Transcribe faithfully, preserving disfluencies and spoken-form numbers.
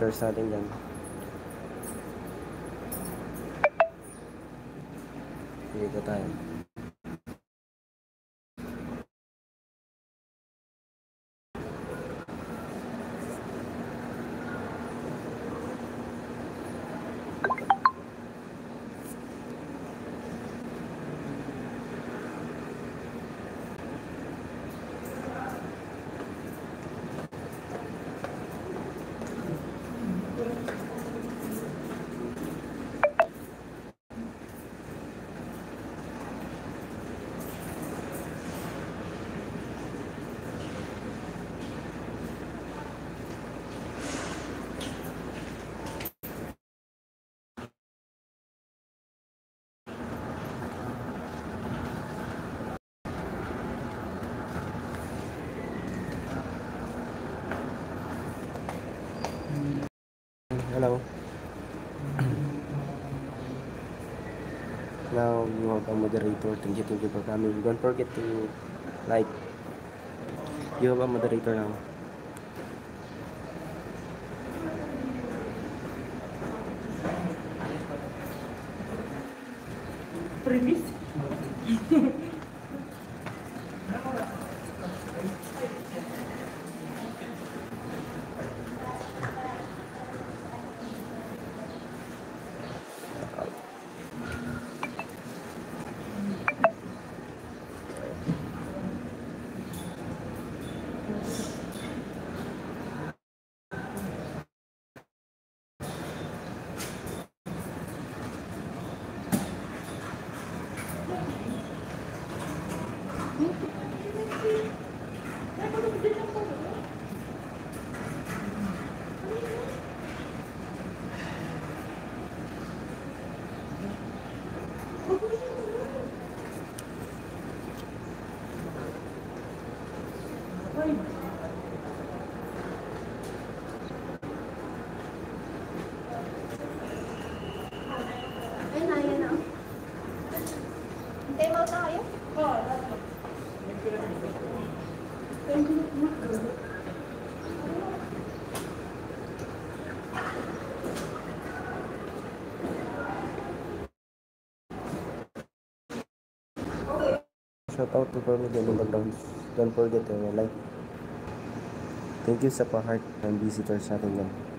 visitors natin dyan. Dito tayo. Hello. Now you have a moderator. Thank you, thank you for coming. Don't forget to like. You have a moderator now. Premise. Ayun na, ayun na. Hintay mo tayo? Oo, dapat. Shout out to Permit in the background. Don't forget to like. Thank you sa pa-heart and visitors natin yan.